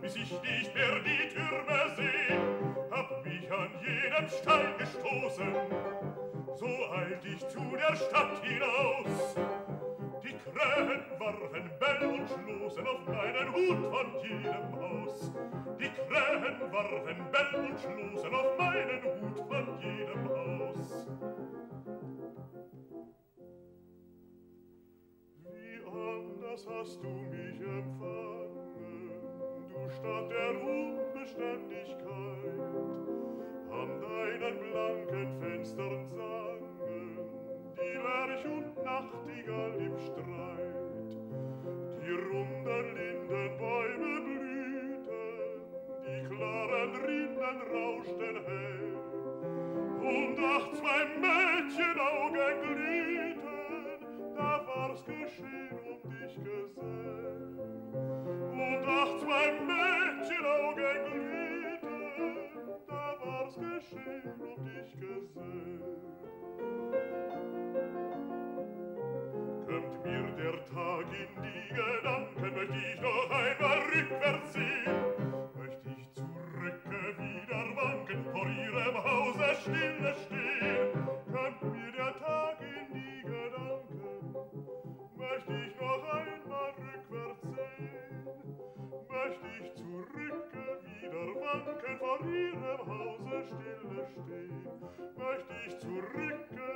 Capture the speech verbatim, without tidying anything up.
bis ich dich per die Türme seh, hab mich an jedem Stein gestoßen, so eilt ich zu der Stadt hinaus. Die Krähen warfen Bell und schlossen auf meinen Hut von jedem Haus. Die Krähen warfen Bell und schlossen auf meinen Hut von jedem Haus. Wie anders hast du mich empfangen, du Stadt der Unbeständigkeit. An deinen blanken Fenstern sangen die Lerch und Nachtigall im Streit. Die runden Lindenbäume blühten, die klaren Rinnen rauschten hell. Und ach, zwei Mädchenaugen glühten, da war's geschehen um dich gesell. Und ach, zwei Mädchenaugen glühten, da war's geschehen um dich gesell. Kömmt mir der Tag in die Gedanken, möcht ich noch einmal rückwärts sehen, möcht ich zurücke wieder wanken, vor ihrem Hause stille stehen. Kömmt mir der Tag in die Gedanken, möcht ich noch einmal rückwärts sehen, möcht ich zurücke wieder wanken, vor ihrem Hause stille stehen, möcht ich zurücke